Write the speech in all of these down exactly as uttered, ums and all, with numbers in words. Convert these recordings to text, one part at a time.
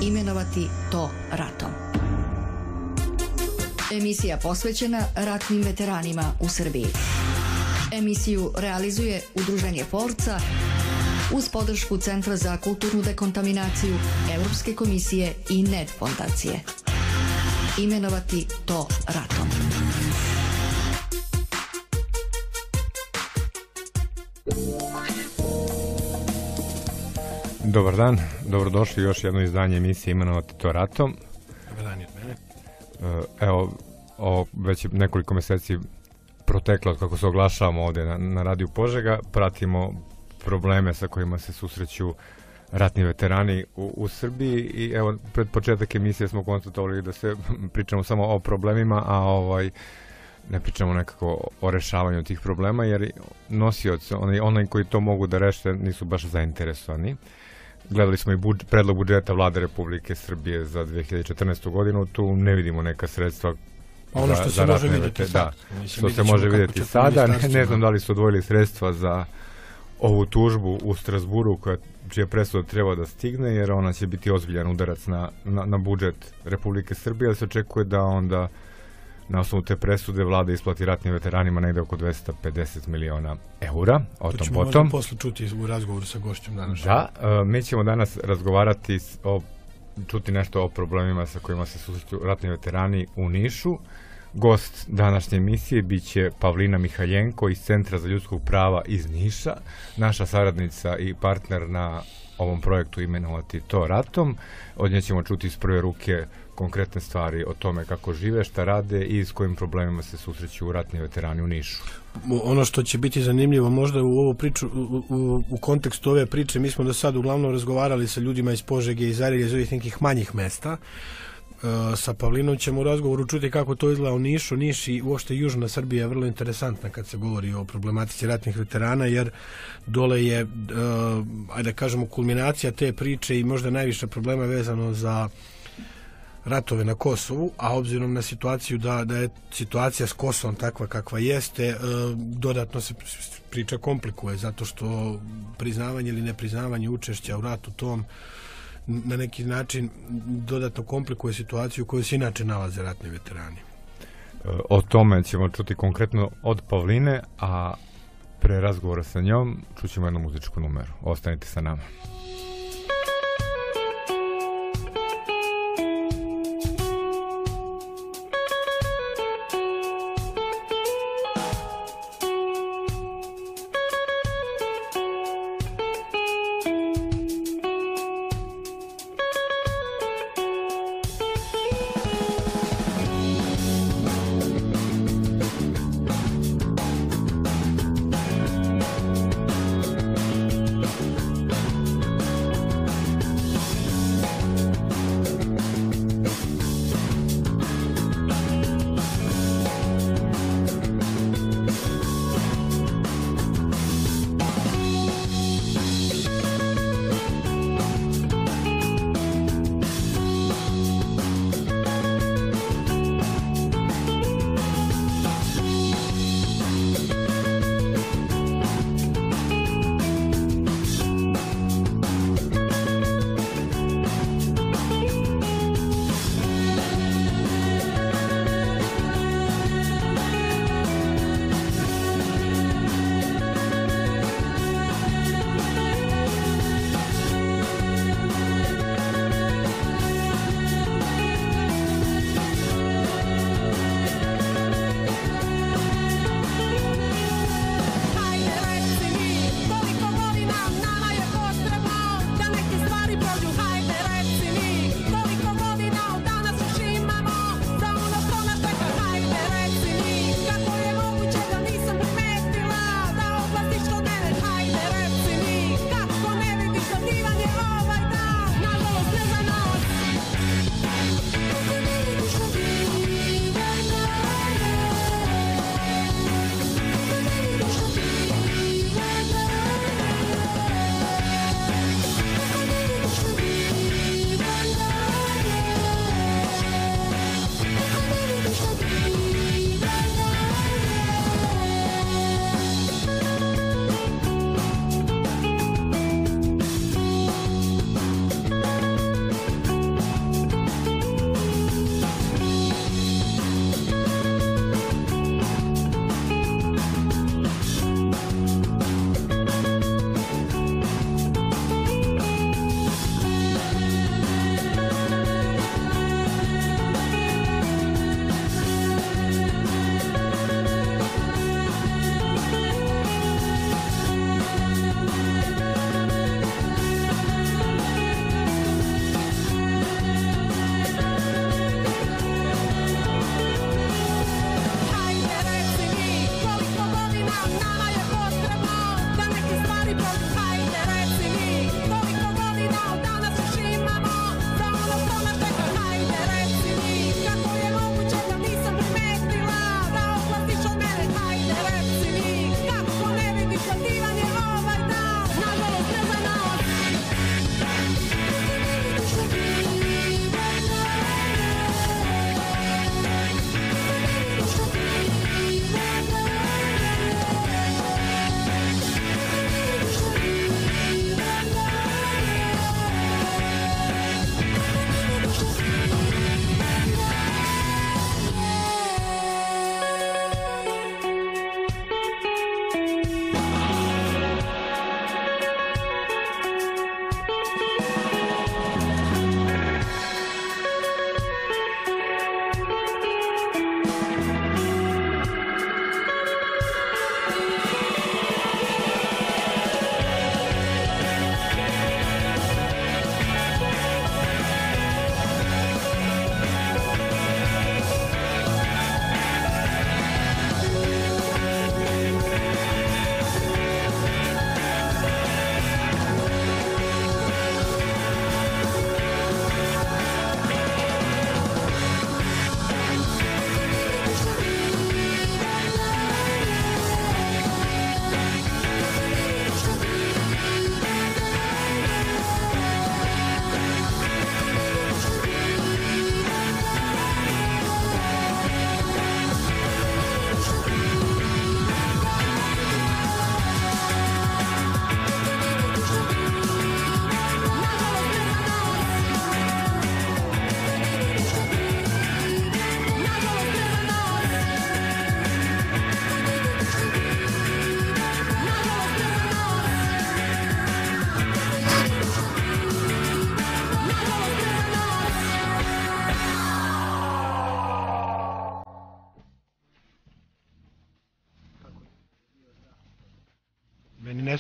Imenovati to ratom. Emisija posvećena ratnim veteranima u Srbiji. Emisiju realizuje Udruženje Forca uz podršku Centra za kulturnu dekontaminaciju Evropske komisije i N E D fondacije. Imenovati to ratom. Dobar dan, dobrodošli u još jedno izdanje emisije Imenovati to ratom. Dobar dan i od mene. Evo, o, već nekoliko meseci proteklo od kako se oglašavamo ovde na, na radiju Požega, pratimo probleme sa kojima se susreću ratni veterani u, u Srbiji i evo, pred početak emisije smo konstatovali da se pričamo samo o problemima, a ovaj ne pričamo nekako o rešavanju tih problema, jer nosioci, onaj, onaj koji to mogu da reše, nisu baš zainteresovani. Gledali smo i budž, predlog budžeta Vlade Republike Srbije za dve hiljade četrnaestu godinu, tu ne vidimo neka sredstva ono što za, se za može vidjeti da, sad. Što se može vidjeti sada. Ne, ne znam da li su odvojili sredstva za ovu tužbu u Strasburu, koja, čija presuda treba da stigne, jer ona će biti ozbiljan udarac na, na, na budžet Republike Srbije, ali se očekuje da onda na osnovu te presude vlada isplati ratnim veteranima negde oko dvesta pedeset miliona eura. O to tom ćemo potom. možda posle čuti u razgovoru sa gošćom danas. Da, uh, mi ćemo danas razgovarati o, čuti nešto o problemima sa kojima se susreću ratni veterani u Nišu. Gost današnje emisije biće Pavlina Mihaljenko iz Centra za ljudskog prava iz Niša, naša saradnica i partner na ovom projektu Imenovati to ratom. Od nje ćemo čuti iz prve ruke konkretne stvari o tome kako žive, šta rade i s kojim problemima se susreću ratni veterani u Nišu. Ono što će biti zanimljivo možda u ovu priču, u, u, u kontekstu ove priče, mi smo do sad uglavnom razgovarali sa ljudima iz Požege, iz Arilja, iz ovih nekih manjih mesta. E, sa Pavlinom ćemo u razgovoru čuti kako to izgleda u Nišu. Niš i uopšte južna Srbija je vrlo interesantna kad se govori o problematici ratnih veterana, jer dole je, e, ajde da kažemo, kulminacija te priče i možda najviše problema vezano za ratove na Kosovu, a obzirom na situaciju da, da je situacija s Kosovom takva kakva jeste, e, dodatno se priča komplikuje, zato što priznavanje ili nepriznavanje učešća u ratu tom na neki način dodatno komplikuje situaciju u kojoj se inače nalaze ratni veterani. O tome ćemo čuti konkretno od Pavline, a pre razgovora sa njom čućemo jednu muzičku numeru. Ostanite sa nama.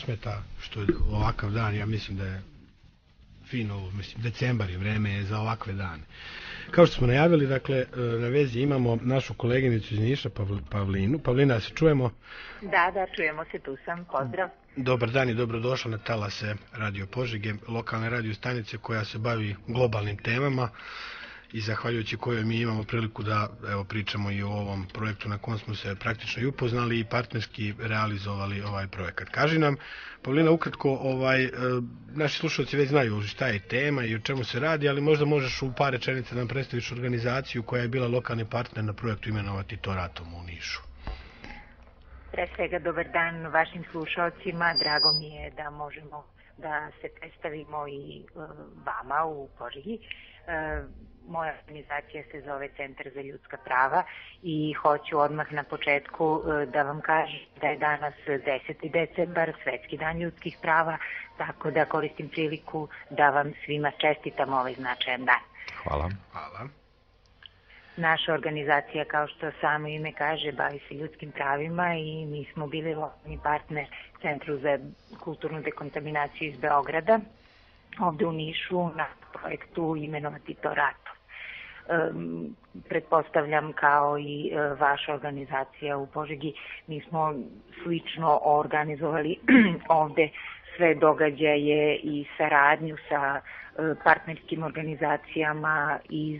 smeta što je ovakav dan, ja mislim da je fino, mislim, decembar je, vreme je za ovakve dane. Kao što smo najavili, dakle, na vezi imamo našu koleginicu iz Niša, Pavlinu. Pavlina, se čujemo? Da, da, čujemo se, tu sam, pozdrav. Dobar dan i dobrodošla na talase Radio Požege, lokalne radio stanice koja se bavi globalnim temama i zahvaljujući kojoj mi imamo priliku da evo, pričamo i o ovom projektu na kom smo se praktično i upoznali i partnerski realizovali ovaj projekat. Kaži nam, Pavlina, ukratko, ovaj, naši slušalci već znaju šta je tema i o čemu se radi, ali možda možeš u par rečenica da nam predstaviš organizaciju koja je bila lokalni partner na projektu Imenovati to ratom u Nišu. Pre svega, dobar dan vašim slušalcima, drago mi je da možemo da se predstavimo i uh, vama u Požegi. Uh, moja organizacija se zove Centar za ljudska prava i hoću odmah na početku uh, da vam kažem da je danas deseti decembar, Svetski dan ljudskih prava, tako da koristim priliku da vam svima čestitam ovaj značajan dan. Hvala. Hvala. Naša organizacija, kao što samo ime kaže, bavi se ljudskim pravima i mi smo bili lokalni partner Centru za kulturnu dekontaminaciju iz Beograda, ovde u Nišu, na projektu Imenovati to ratom. Um, pretpostavljam kao i uh, vaša organizacija u Požegi, mi smo slično organizovali ovde sve događaje i saradnju sa uh, partnerskim organizacijama iz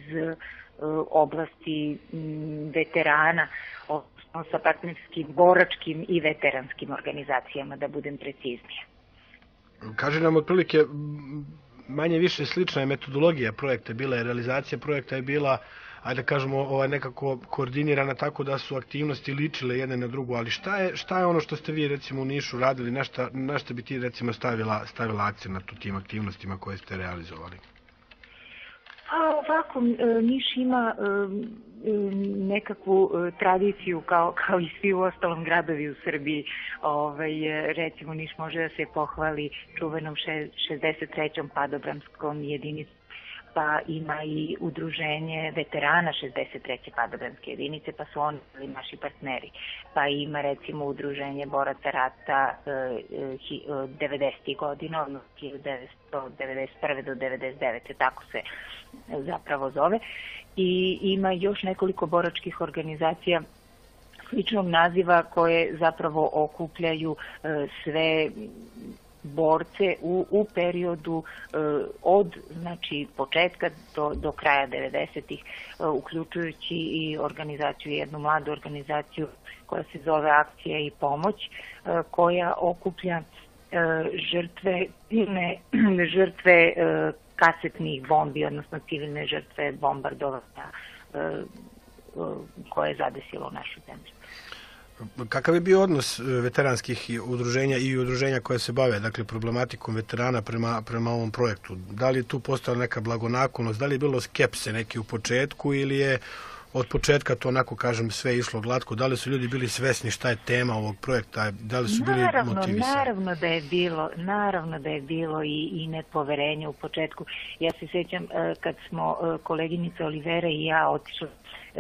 oblasti veterana, odnosno sa partnerskim, boračkim i veteranskim organizacijama, da budem preciznija. Kaže nam otprilike, manje više slična je metodologija projekta bila, je realizacija projekta je bila, ajde da kažemo, ovaj, nekako koordinirana tako da su aktivnosti ličile jedne na drugu, ali šta je, šta je ono što ste vi recimo u Nišu radili, na šta, na šta bi ti recimo stavila, stavila akcent na tim aktivnostima koje ste realizovali? Pa ovako, Niš ima nekakvu tradiciju kao, kao i svi u ostalom gradovi u Srbiji. Ovaj, recimo, Niš može da se pohvali čuvenom šezdeset trećom padobramskom jedinicom, pa ima i udruženje veterana šezdeset treće padobranske jedinice, pa su oni bili naši partneri. Pa ima recimo udruženje boraca rata devedesetih godina, odnosno hiljadu devetsto devedeset prve do devedeset devete tako se zapravo zove. I ima još nekoliko boračkih organizacija sličnog naziva koje zapravo okupljaju sve borce u, u periodu e, od znači, početka do, do kraja devedesetih, e, uključujući i organizaciju, jednu mladu organizaciju koja se zove Akcija i pomoć, e, koja okuplja e, žrtve, civilne žrtve e, kasetnih bombi, odnosno civilne žrtve bombardovanja e, e, koje je zadesilo našu zemlju. Kakav je bio odnos veteranskih udruženja i udruženja koje se bave, dakle, problematikom veterana prema, prema ovom projektu? Da li je tu postala neka blagonaklonost, da li je bilo skepse neke u početku ili je od početka to onako, kažem, sve išlo glatko? Da li su ljudi bili svesni šta je tema ovog projekta? Da li su bili naravno, motivisani? Naravno da je bilo, naravno da je bilo i, i nepoverenje u početku. Ja se sjećam kad smo koleginica Olivera i ja otišli,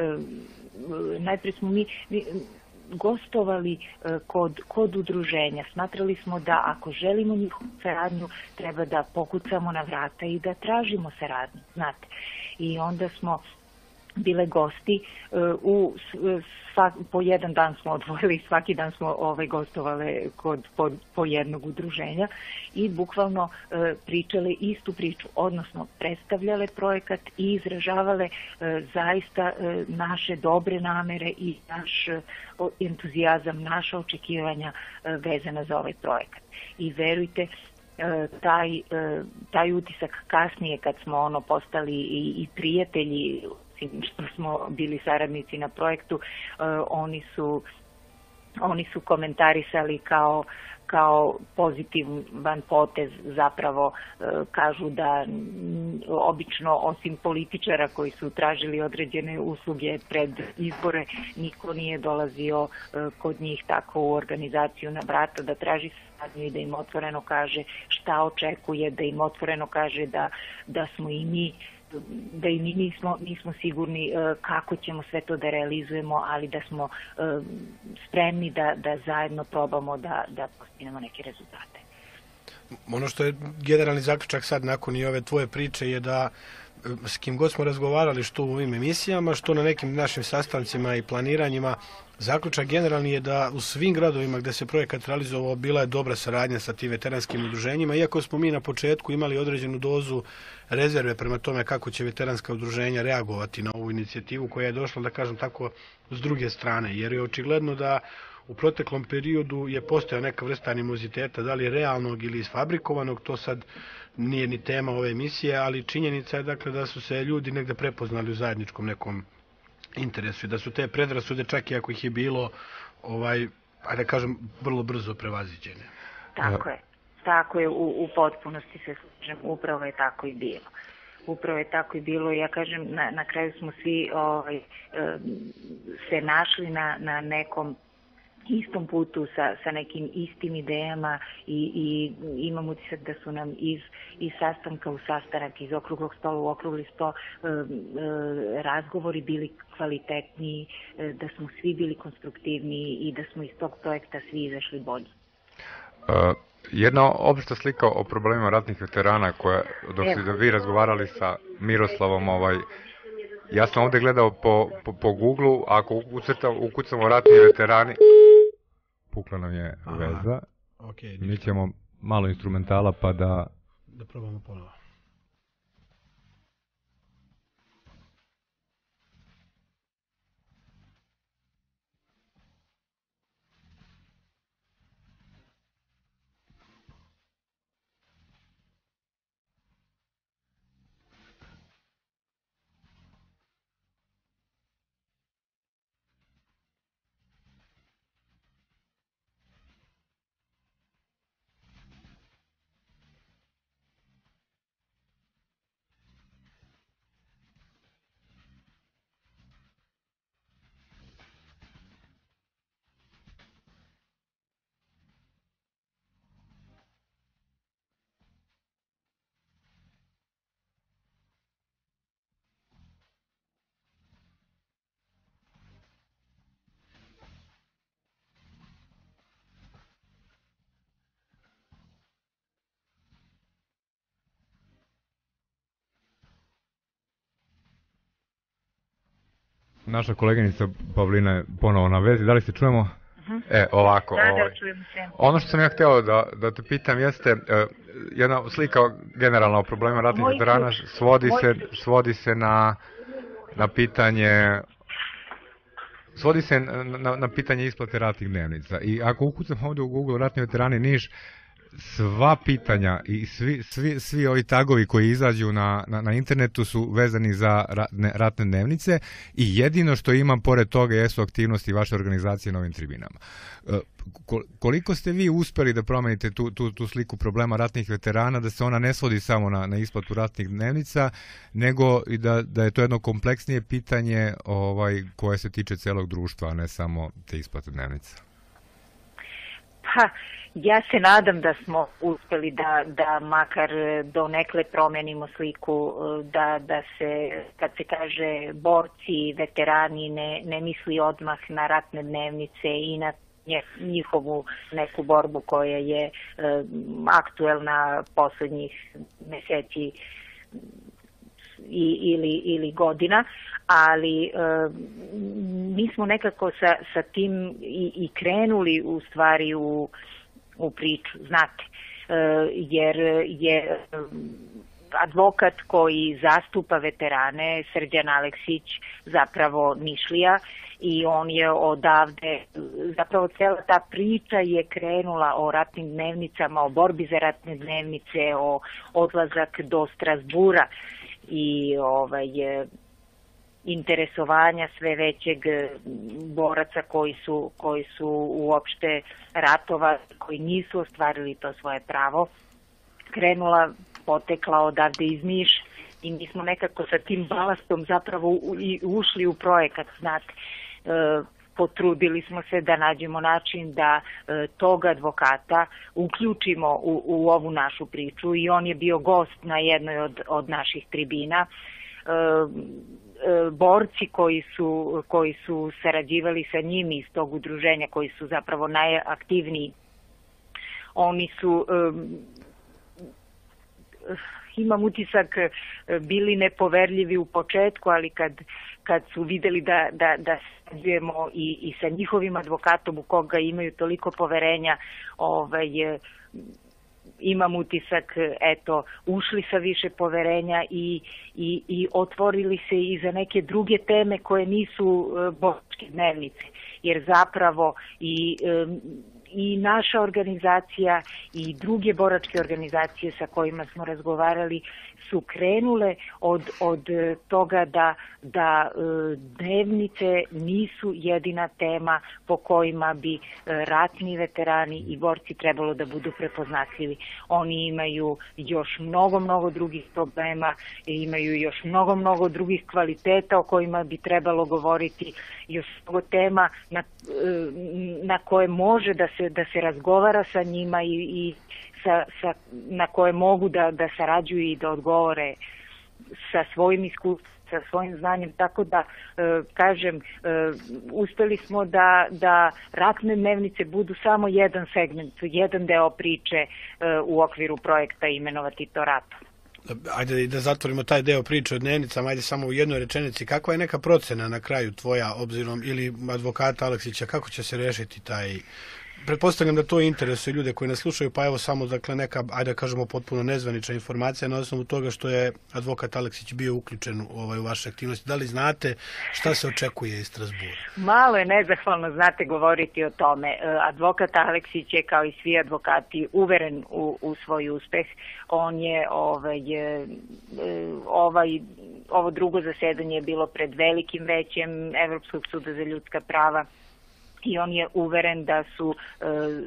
najprije smo mi, mi gostovali kod, kod udruženja. Smatrali smo da ako želimo njihovu saradnju, treba da pokucamo na vrata i da tražimo saradnju, znate. I onda smo bile gosti, u, svak, po jedan dan smo odvojili, svaki dan smo ovaj, gostovale kod po, po jednog udruženja i bukvalno e, pričale istu priču, odnosno predstavljale projekat i izražavale e, zaista e, naše dobre namere i naš e, entuzijazam, naša očekivanja e, vezana za ovaj projekat. I verujte, e, taj, e, taj utisak kasnije kad smo ono postali i, i prijatelji, što smo bili saradnici na projektu, uh, oni su oni su komentarisali kao kao pozitivan potez, zapravo uh, kažu da m, obično osim političara koji su tražili određene usluge pred izbore, niko nije dolazio uh, kod njih tako u organizaciju na vrata da traži saradnju i da im otvoreno kaže šta očekuje, da im otvoreno kaže da, da smo i mi da i mi nismo, nismo sigurni uh, kako ćemo sve to da realizujemo, ali da smo uh, spremni da, da zajedno probamo da, da postignemo neke rezultate. ono što je generalni zaključak sad nakon i ove tvoje priče je da s kim god smo razgovarali što u ovim emisijama, što na nekim našim sastancima i planiranjima, zaključak generalni je da u svim gradovima gde se projekat realizovao bila je dobra saradnja sa tim veteranskim udruženjima, iako smo mi na početku imali određenu dozu rezerve prema tome kako će veteranska udruženja reagovati na ovu inicijativu koja je došla, da kažem tako, s druge strane, jer je očigledno da u proteklom periodu je postojao neka vrsta animoziteta, da li je realnog ili isfabrikovanog, to sad nije ni tema ove emisije, ali činjenica je dakle da su se ljudi negde prepoznali u zajedničkom nekom interesu i da su te predrasude, čak i ako ih je bilo, ovaj, ajde da kažem, vrlo brzo prevaziđene. Tako je, tako je, u, u potpunosti se slažem, upravo je tako i bilo. Upravo je tako i bilo i ja kažem, na, na kraju smo svi ovaj, se našli na, na nekom istom putu sa, sa nekim istim idejama i, i imam utisak da su nam iz, iz sastanka u sastanak, iz okruglog stola u okrugli sto e, e, razgovori bili kvalitetniji, e, da smo svi bili konstruktivniji i da smo iz tog projekta svi izašli bolji. Uh, jedna opšta slika o problemima ratnih veterana koja, dok ste vi razgovarali sa Miroslavom, ovaj, ja sam ovde gledao po, po, po Google-u, ako ukucamo, ukucamo ratni veterani, pukla nam je veza, okay, mi ćemo malo instrumentala pa da... Da probamo ponovo. Naša koleginica Pavlina je ponovo na vezi, da li se čujemo? Uh-huh. E, ovako. Da, ovaj. da, čujemo se. Ono što sam ja hteo da, da te pitam jeste, uh, jedna slika generalna o problema ratnih Moj veterana svodi Moj se, svodi se na, na pitanje svodi se na, na pitanje isplate ratnih dnevnica. I ako ukucam ovde u Google ratni veterani Niš, sva pitanja i svi, svi, svi ovi tagovi koji izađu na, na, na internetu su vezani za ratne, ratne dnevnice i jedino što imam pored toga jesu aktivnosti vaše organizacije na ovim tribinama. Koliko ste vi uspeli da promenite tu, tu, tu sliku problema ratnih veterana, da se ona ne svodi samo na, na isplatu ratnih dnevnica, nego i da, da je to jedno kompleksnije pitanje ovaj, koje se tiče celog društva, a ne samo te isplate dnevnica? Pa, ja se nadam da smo uspeli da, da makar donekle promenimo sliku, da, da se, kad se kaže borci, veterani, ne, ne misli odmah na ratne dnevnice i na njihovu neku borbu koja je e, aktuelna poslednjih meseci i, ili, ili godina, ali e, mi smo nekako sa, sa tim i, i krenuli u stvari u, u priču, znate, e, jer je advokat koji zastupa veterane, Srđan Aleksić, zapravo Nišlija, i on je odavde, zapravo cela ta priča je krenula o ratnim dnevnicama, o borbi za ratne dnevnice, o odlazak do Strasbura i ovaj, interesovanja sve većeg boraca koji su, koji su uopšte ratovali, koji nisu ostvarili to svoje pravo, krenula, potekla odavde iz Niša. I mi smo nekako sa tim balastom zapravo i ušli u projekat, znate. E, potrudili smo se da nađemo način da e, tog advokata uključimo u, u ovu našu priču i on je bio gost na jednoj od, od naših tribina. E, e, borci koji su, koji su sarađivali sa njim iz tog udruženja, koji su zapravo najaktivniji, oni su... E, imam utisak, bili nepoverljivi u početku, ali kad, kad su videli da, da, da sređujemo i, i sa njihovim advokatom u koga imaju toliko poverenja, ovaj, imam utisak, eto, ušli sa više poverenja i, i, i otvorili se i za neke druge teme koje nisu boračke dnevnice, jer zapravo i i naša organizacija i druge boračke organizacije sa kojima smo razgovarali su krenule od, od toga da, da dnevnice nisu jedina tema po kojima bi ratni veterani i borci trebalo da budu prepoznatljivi. Oni imaju još mnogo, mnogo drugih problema, imaju još mnogo, mnogo drugih kvaliteta o kojima bi trebalo govoriti, još mnogo tema na, na koje može da se, da se razgovara sa njima i, i sa, sa, na koje mogu da, da sarađuju i da odgovore sa svojim iskustvom, sa svojim znanjem, tako da, e, kažem, e, uspeli smo da, da ratne dnevnice budu samo jedan segment, jedan deo priče e, u okviru projekta Imenovati to ratom. Ajde da zatvorimo taj deo priče o dnevnicama, ajde samo u jednoj rečenici. Kakva je neka procena na kraju tvoja, obzirom, ili advokata Aleksića, kako će se rešiti taj... Pretpostavljam da to interesuje ljude koji nas slušaju, pa evo samo, dakle, neka, ajde da kažemo, potpuno nezvanična informacija na osnovu toga što je advokat Aleksić bio uključen u, ovaj, u vaše aktivnosti. Da li znate šta se očekuje iz Strazbura? Malo je nezahvalno, znate, govoriti o tome. Advokat Aleksić je, kao i svi advokati, uveren u, u svoj uspeh. On je ovaj, ovaj, ovo drugo zasedanje je bilo pred velikim većem Evropskog suda za ljudska prava i on je uveren da su e,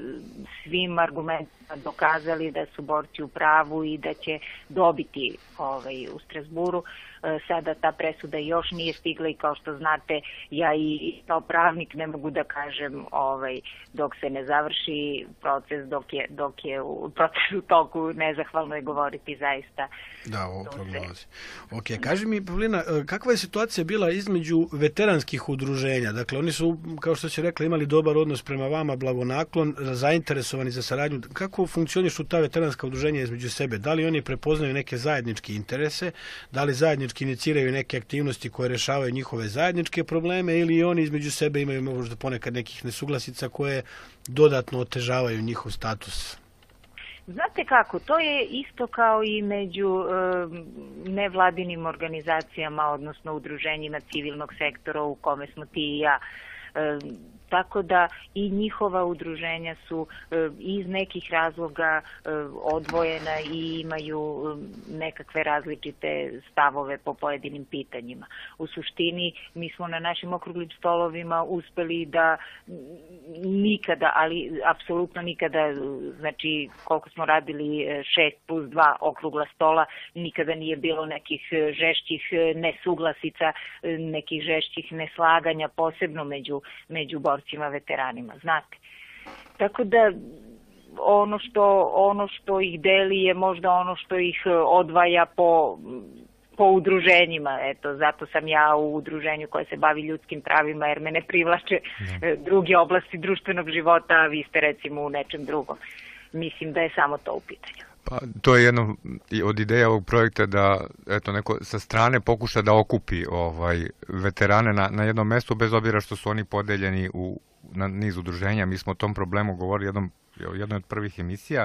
svim argumentima dokazali da su borci u pravu i da će dobiti ovaj, u Strazburu. E, sada ta presuda još nije stigla i kao što znate, ja i kao pravnik ne mogu da kažem ovaj, dok se ne završi proces, dok je, dok je u procesu toku, nezahvalno je govoriti zaista. Da, ovo proglazi. Ok, kaži mi, Pavlina, kakva je situacija bila između veteranskih udruženja? Dakle, oni su, kao što si rekla, imali dobar odnos prema vama, blagonaklon, zainteresovani za saradnju. Kako funkcionišu ta veteranska udruženja između sebe? Da li oni prepoznaju neke zajedničke interese? Da li zajednički iniciraju neke aktivnosti koje rešavaju njihove zajedničke probleme ili oni između sebe imaju možda ponekad nekih nesuglasica koje dodatno otežavaju njihov status? Znate kako, to je isto kao i među e, nevladinim organizacijama, odnosno udruženjima civilnog sektora u kome smo ti i ja. E, tako da i njihova udruženja su e, iz nekih razloga e, odvojena i imaju e, nekakve različite stavove po pojedinim pitanjima. U suštini, mi smo na našim okruglim stolovima uspeli da nikada, ali apsolutno nikada, znači koliko smo radili šest plus dva okrugla stola, nikada nije bilo nekih žešćih nesuglasica, nekih žešćih neslaganja, posebno među, među borcima veteranima, znate. Tako da ono što, ono što ih deli je možda ono što ih odvaja po, po udruženjima. Eto, zato sam ja u udruženju koje se bavi ljudskim pravima, jer me ne privlače mm. druge oblasti društvenog života, a vi ste recimo u nečem drugom. Mislim da je samo to u pitanju. Pa, to je jedno od ideja ovog projekta da eto, neko sa strane pokuša da okupi ovaj, veterane na, na jednom mestu, bez obzira što su oni podeljeni u, na niz udruženja. Mi smo o tom problemu govorili jednom, jednoj od prvih emisija.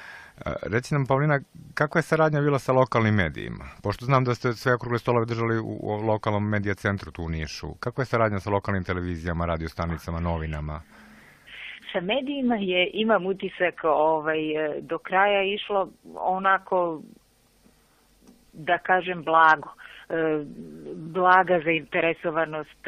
Reci nam, Pavlina, kakva je saradnja bila sa lokalnim medijima? Pošto znam da ste sve okrugle stolove držali u, u lokalnom medija centru tu u Nišu. Kakva je saradnja sa lokalnim televizijama, radiostanicama, novinama? Sa medijima je, imam utisak, ovaj, do kraja išlo onako, da kažem, blago. Blaga zainteresovanost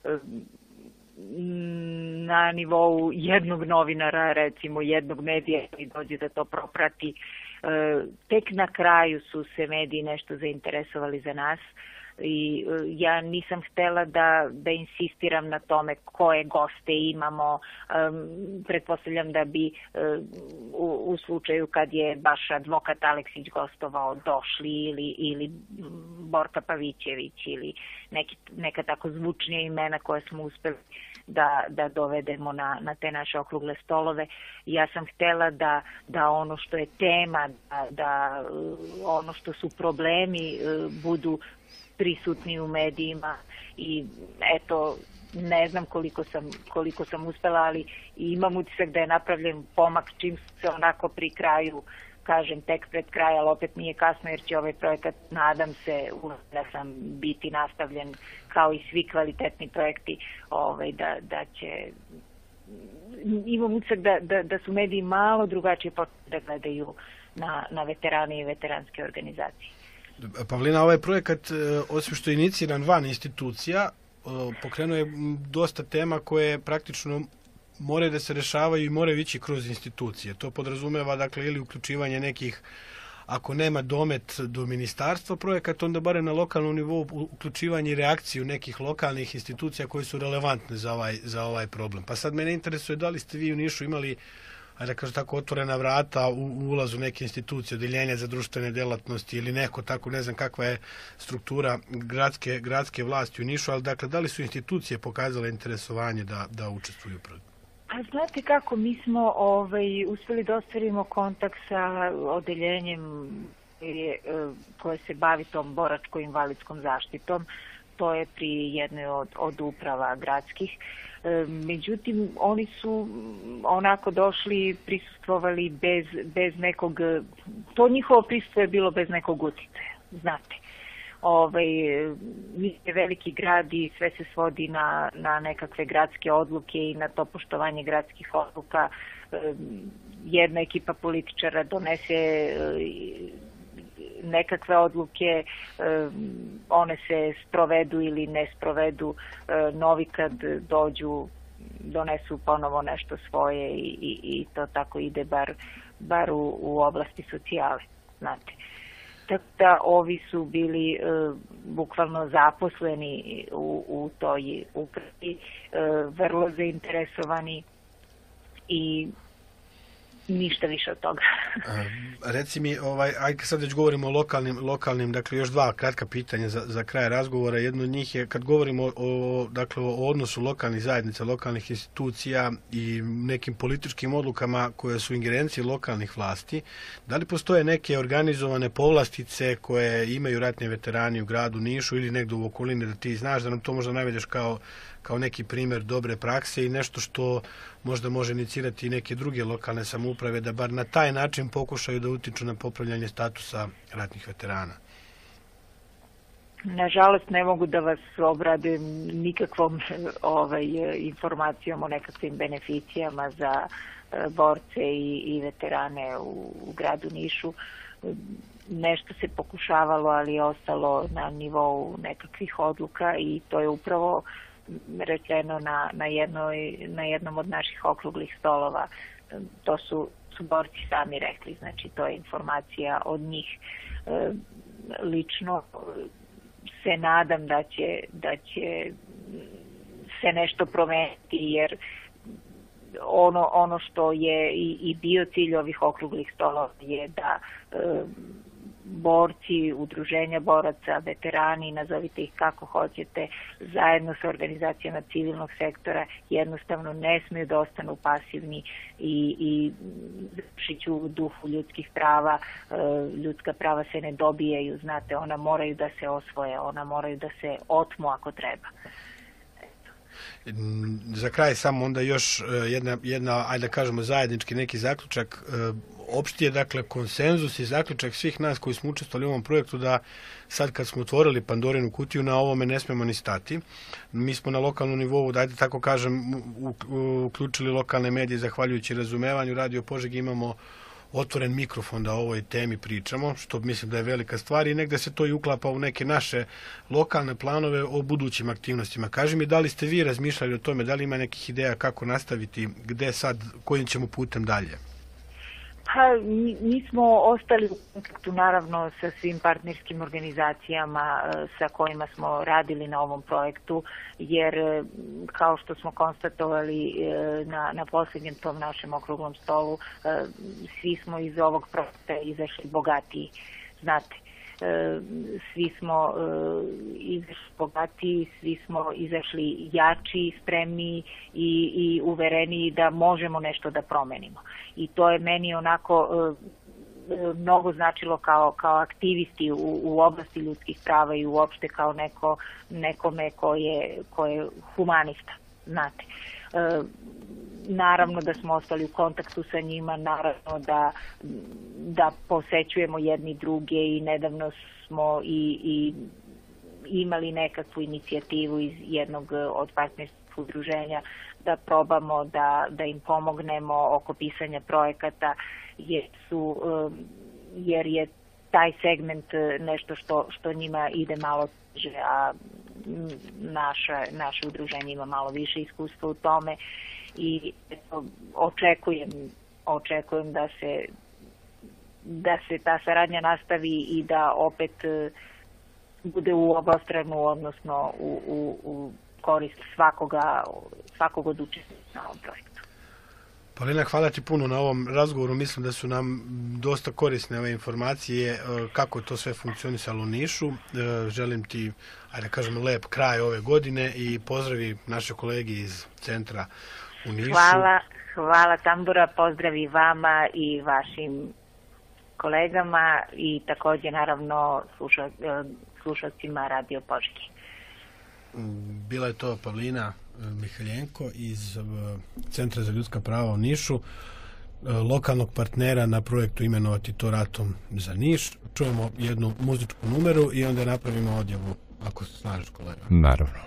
na nivou jednog novinara, recimo jednog medija koji dođe da to proprati. Tek na kraju su se mediji nešto zainteresovali za nas. i ja nisam htela da, da insistiram na tome koje goste imamo. Um, pretpostavljam da bi um, u, u slučaju kad je baš advokat Aleksić gostovao došli ili, ili Borka Pavićević ili neki, neka tako zvučnija imena koje smo uspeli da, da dovedemo na, na te naše okrugle stolove. Ja sam htela da, da ono što je tema, da, da ono što su problemi budu prisutni u medijima i eto, ne znam koliko sam, koliko sam uspela, ali imam utisak da je napravljen pomak čim se onako pri kraju, kažem tek pred kraj, ali opet nije kasno jer će ovaj projekat, nadam se, da sam biti nastavljen kao i svi kvalitetni projekti, ovaj, da, da će... Imam utisak da, da, da su mediji malo drugačije počeli da gledaju na, na veterane i veteranske organizacije. Pavlina, ovaj projekat, osim što je iniciran van institucija, pokrenuo je dosta tema koje praktično moraju da se rešavaju i moraju ići kroz institucije. To podrazumeva, dakle, ili uključivanje nekih, ako nema domet do ministarstva projekat, onda bare na lokalnom nivou uključivanje i reakciju nekih lokalnih institucija koje su relevantne za ovaj, za ovaj problem. Pa sad mene interesuje da li ste vi u Nišu imali, ajde da kažem tako, otvorena vrata u, u ulazu neke institucije, odeljenja za društvene delatnosti ili neko tako, ne znam kakva je struktura gradske, gradske vlasti u Nišu, ali dakle, da li su institucije pokazale interesovanje da, da učestvuju u projektu? A znate kako, mi smo ovaj, uspeli da ostvarimo kontakt sa odeljenjem koje se bavi tom boračko-invalidskom zaštitom. To je pri jednoj od, od uprava gradskih. Međutim, oni su onako došli, prisustvovali bez, bez nekog, to njihovo prisustvo je bilo bez nekog uticaja, znate. Ovaj, je veliki grad i sve se svodi na, na nekakve gradske odluke i na to poštovanje gradskih odluka. Jedna ekipa političara donese nekakve odluke, one se sprovedu ili ne sprovedu, novi kad dođu donesu ponovo nešto svoje i, i, i to tako ide bar, bar u, u oblasti socijale, znate. Tako da ovi su bili e, bukvalno zaposleni u, u toj upravi, e, vrlo zainteresovani i ništa više od toga. Reci mi, ovaj, ajde sad već govorimo o lokalnim, lokalnim, dakle još dva kratka pitanja za, za kraj razgovora. Jedno od njih je kad govorimo o, dakle, o odnosu lokalnih zajednica, lokalnih institucija i nekim političkim odlukama koje su ingerencije lokalnih vlasti, da li postoje neke organizovane povlastice koje imaju ratni veterani u gradu Nišu ili negdje u okolini, da ti znaš, da nam to možda navedeš kao kao neki primjer dobre prakse i nešto što možda može inicirati i neke druge lokalne samouprave da bar na taj način pokušaju da utiču na popravljanje statusa ratnih veterana? Nažalost, ne mogu da vas obradujem nikakvom ovaj, informacijom o nekakvim beneficijama za borce i, i veterane u, u gradu Nišu. Nešto se pokušavalo, ali je ostalo na nivou nekakvih odluka i to je upravo rečeno na, na, jednoj, na jednom od naših okruglih stolova. To su, su borci sami rekli, znači to je informacija od njih. E, lično se nadam da će, da će se nešto promeniti, jer ono, ono što je i, i bio cilj ovih okruglih stolova je da e, borci, udruženja boraca, veterani, nazovite ih kako hoćete, zajedno sa organizacijama civilnog sektora jednostavno ne smiju da ostanu pasivni i, i završiću u duhu ljudskih prava. Ljudska prava se ne dobijaju, znate, ona moraju da se osvoje, ona moraju da se otmu ako treba. Za kraj samo onda još jedna, jedna ajde da kažemo zajednički neki zaključak. Opšti je dakle konsenzus i zaključak svih nas koji smo učestvovali u ovom projektu da sad kad smo otvorili Pandorinu kutiju na ovome ne smemo ni stati. Mi smo na lokalnom nivou, da ajde tako kažem, uključili lokalne medije zahvaljujući razumevanju. Radio Požegi imamo otvoren mikrofon da o ovoj temi pričamo, što mislim da je velika stvar i negde se to i uklapa u neke naše lokalne planove o budućim aktivnostima. Kaži mi, da li ste vi razmišljali o tome, da li ima nekih ideja kako nastaviti, gde sad, kojim ćemo putem dalje? Pa, mi, mi smo ostali u kontaktu naravno sa svim partnerskim organizacijama sa kojima smo radili na ovom projektu, jer kao što smo konstatovali na, na posljednjem tom našem okruglom stolu, svi smo iz ovog projekta izašli bogatiji, znate. Svi smo izašli bogatiji, svi smo izašli jači, spremniji i, i uvereniji da možemo nešto da promenimo. I to je meni onako mnogo značilo kao, kao aktivisti u, u oblasti ljudskih prava i uopšte kao neko, nekome ko je, ko je humanista, znate. Naravno da smo ostali u kontaktu sa njima, naravno da, da posećujemo jedni druge i nedavno smo i, i imali nekakvu inicijativu iz jednog od partnerskih udruženja da probamo da, da im pomognemo oko pisanja projekata, jer, su, jer je taj segment nešto što, što njima ide malo teže, a naša, naše udruženje ima malo više iskustva u tome. I eto, očekujem, očekujem da se, da se ta saradnja nastavi i da opet bude u obostranu, odnosno u, u, u korist svakoga, svakog od učesnika na ovom projektu. Paulina, hvala ti puno na ovom razgovoru. Mislim da su nam dosta korisne ove informacije kako to sve funkcionisalo u Nišu. Želim ti, ajde kažemo, lep kraj ove godine i pozdravi naše kolege iz centra u Nišu. Hvala, hvala Tambura, pozdravi vama i vašim kolegama i također naravno sluša, slušalcima Radio Požege. Bila je to Paulina Mihaljenko iz Centra za ljudska prava u Nišu, lokalnog partnera na projektu Imenovati to ratom za Niš. Čujemo jednu muzičku numeru i onda napravimo odjavu, ako se snažiš, kolega. Naravno.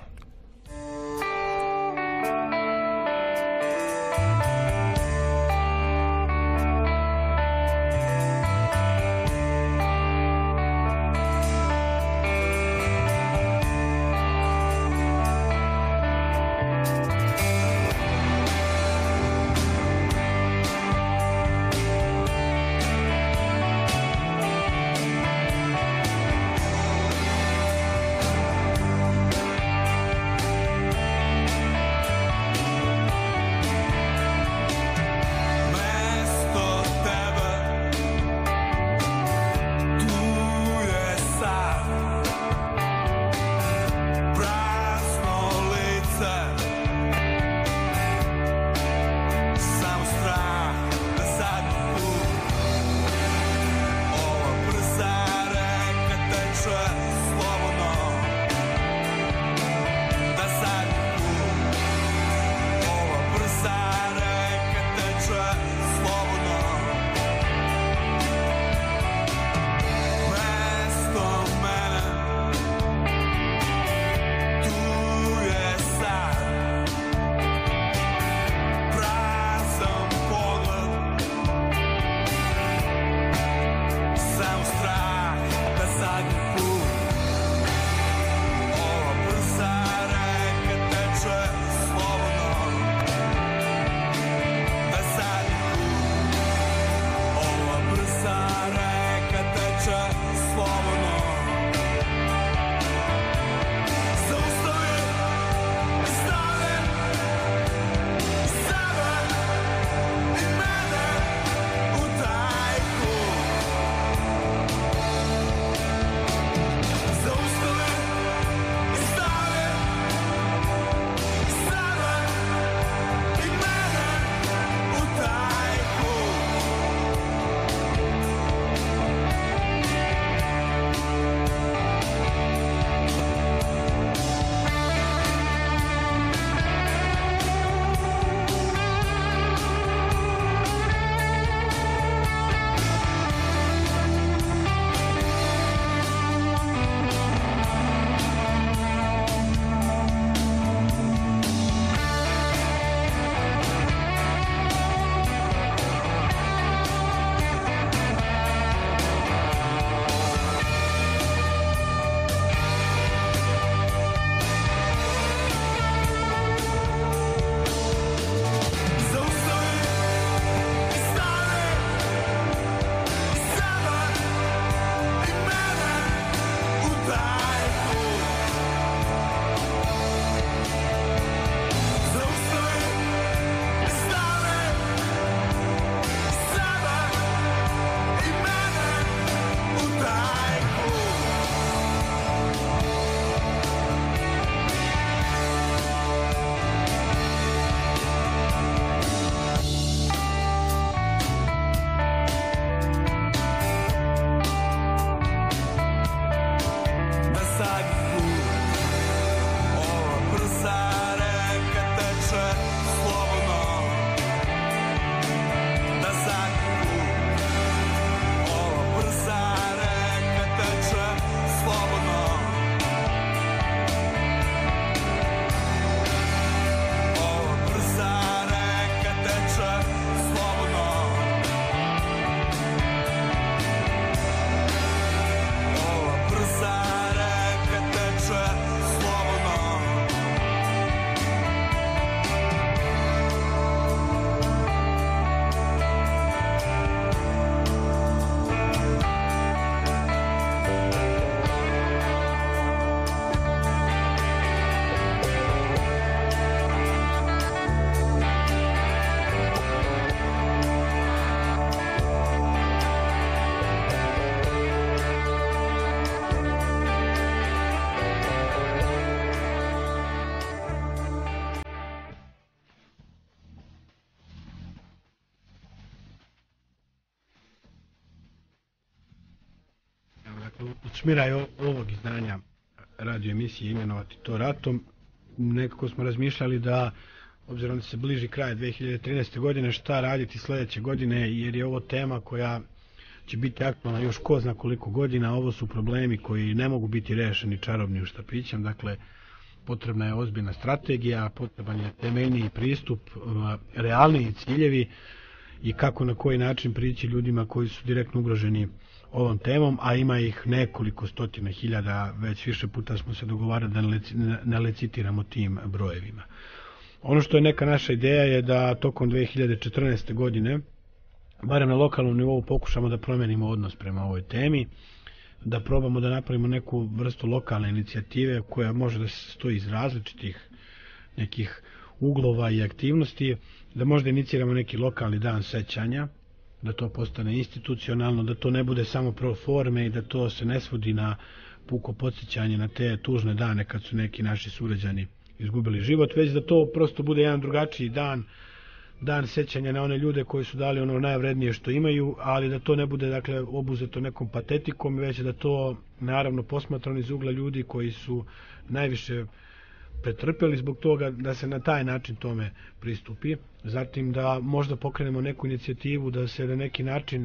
smiraj ovog izdanja radio emisije imenovati to ratom. Nekako smo razmišljali da, obzirom da se bliži kraj dve hiljade trinaeste. godine, šta raditi sljedeće godine, jer je ovo tema koja će biti aktualna još ko zna koliko godina. Ovo su problemi koji ne mogu biti rešeni čarobnim štapićem, dakle potrebna je ozbiljna strategija, potreban je temeljniji pristup, realniji ciljevi i kako na koji način prići ljudima koji su direktno ugroženi ovom temom, a ima ih nekoliko stotina hiljada, već više puta smo se dogovarali da ne licitiramo tim brojevima. Ono što je neka naša ideja je da tokom dve hiljade četrnaeste. godine, barem na lokalnom nivou, pokušamo da promenimo odnos prema ovoj temi, da probamo da napravimo neku vrstu lokalne inicijative koja može da se stoji iz različitih nekih uglova i aktivnosti, da možda iniciramo neki lokalni dan sećanja, da to postane institucionalno, da to ne bude samo pro forme i da to se ne svodi na puko podsjećanje na te tužne dane kad su neki naši sugrađani izgubili život, već da to prosto bude jedan drugačiji dan, dan sećanja na one ljude koji su dali ono najvrednije što imaju, ali da to ne bude dakle obuzeto nekom patetikom, već da to naravno posmatrano iz ugla ljudi koji su najviše pretrpeli zbog toga, da se na taj način tome pristupi. Zatim da možda pokrenemo neku inicijativu da se na neki način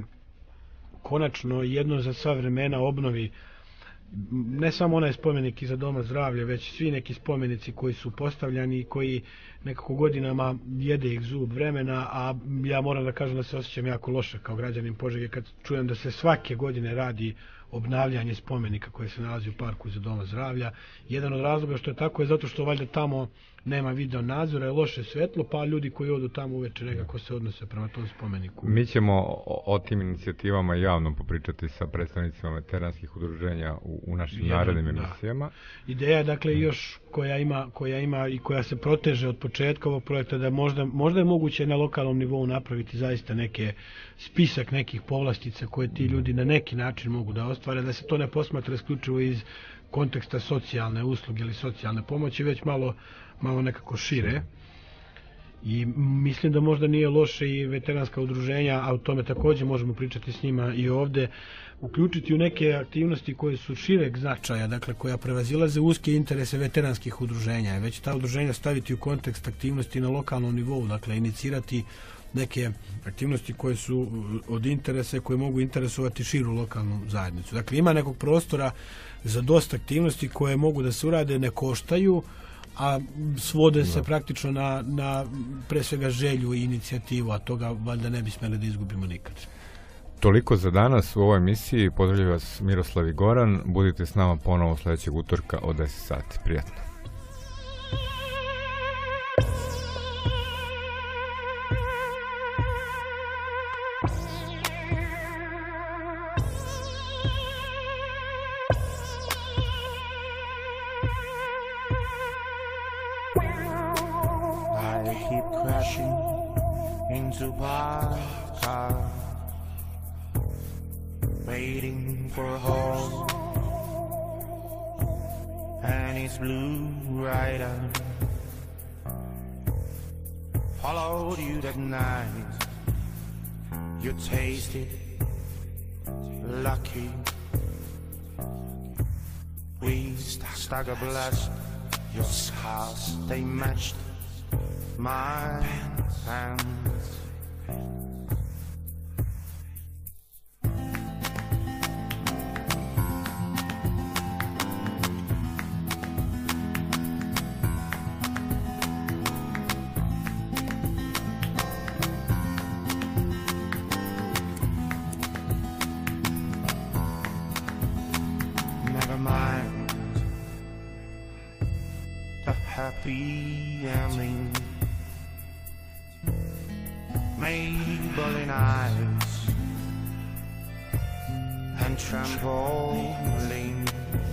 konačno jedno za sva vremena obnovi ne samo onaj spomenik iza Doma zdravlja, već svi neki spomenici koji su postavljani i koji nekako godinama jede ih zub vremena, a ja moram da kažem da se osjećam jako loše kao građanin Požege kad čujem da se svake godine radi obnavljanje spomenika koje se nalazi u parku iza Doma zdravlja. Jedan od razloga što je tako je zato što valjda tamo nema video nadzora, je loše svetlo, pa ljudi koji odu tamo uveče nekako se odnose prema tom spomeniku. Mi ćemo o, o tim inicijativama javno popričati sa predstavnicima veteranskih udruženja u, u našim Jedan, narednim emisijama. Da. Ideja je dakle još koja ima, koja ima i koja se proteže od početka ovog projekta, da možda, možda je moguće na lokalnom nivou napraviti zaista neke spisak nekih povlastica koje ti ljudi na neki način mogu da ostvare, da se to ne posmatra isključivo iz konteksta socijalne usluge ili socijalne pomoći, već malo malo nekako šire. I mislim da možda nije loše i veteranska udruženja, a o tome također možemo pričati s njima i ovde, uključiti u neke aktivnosti koje su šireg značaja, dakle koja prevazilaze uske interese veteranskih udruženja, već ta udruženja staviti u kontekst aktivnosti na lokalnom nivou, dakle inicirati neke aktivnosti koje su od interese, koje mogu interesovati širu lokalnu zajednicu. Dakle, ima nekog prostora za dosta aktivnosti koje mogu da se urade, ne koštaju, a svode se praktično na, na pre svega želju i inicijativu, a toga valjda ne bi smeli da izgubimo nikad. Toliko za danas u ovoj emisiji. Pozdravljaju vas Miroslav i Goran. Budite s nama ponovo sljedećeg utorka od deset sati. Prijatno. Into Parker, waiting for home, and it's blue rider followed you that night. You tasted lucky. We stagger blessed. Your scars they matched my hands. Never mind the happy ending. Maybelline eyes and trampolines,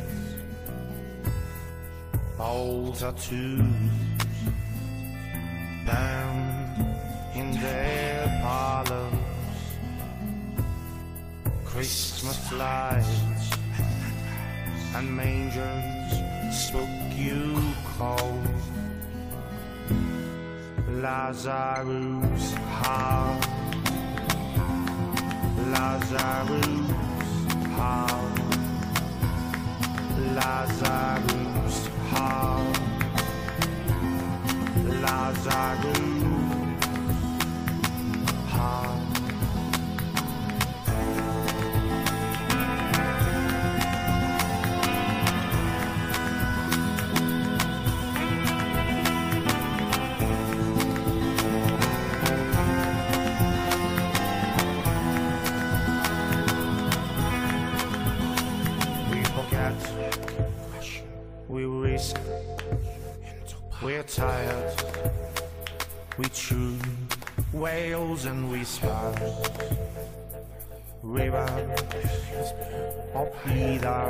old tattoos down in their parlors, Christmas lights and mangers spook you cold. Lazarus heart, Lazarus heart. that we risk. We're tired. We chew whales and we spar. River of either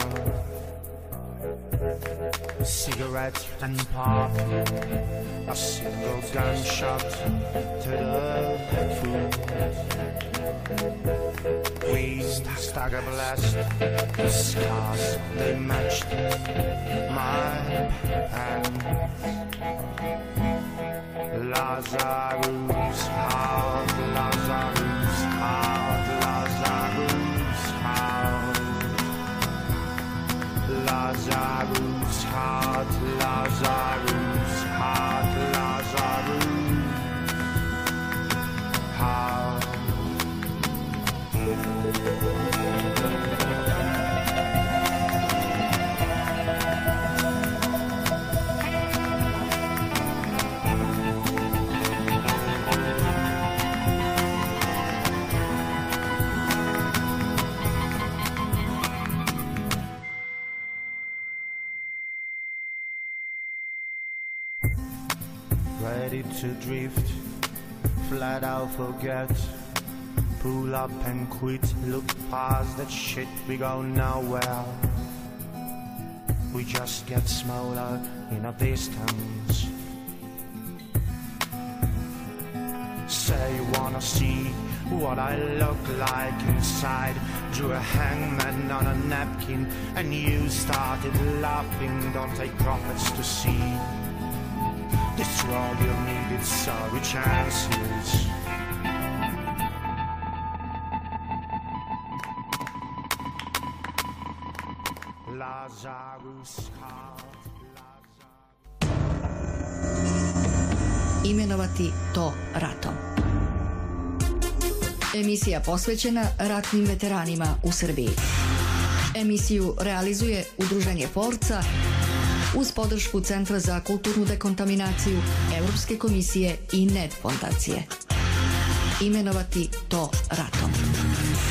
cigarette and pop. A single gunshot to the food. We stagger blessed. The scars they matched my hand. Lazarus heart, Lazarus heart, Lazarus heart, Lazarus heart, Lazarus heart, Lazarus heart. Ready to drift, flat out forget. Pull up and quit, look past that shit, we go nowhere. We just get smaller in a distance. Say you wanna see what I look like inside. Drew a hangman on a napkin and you started laughing. Don't take profits to see. This world you needed sorry chances. Lazarus heart, Lazarus. Imenovati to ratom. Emisija posvećena ratnim veteranima u Srbiji. Emisiju realizuje Udruženje Forca uz podršku Centra za kulturnu dekontaminaciju Evropske komisije i N E D fondacije. Imenovati to ratom.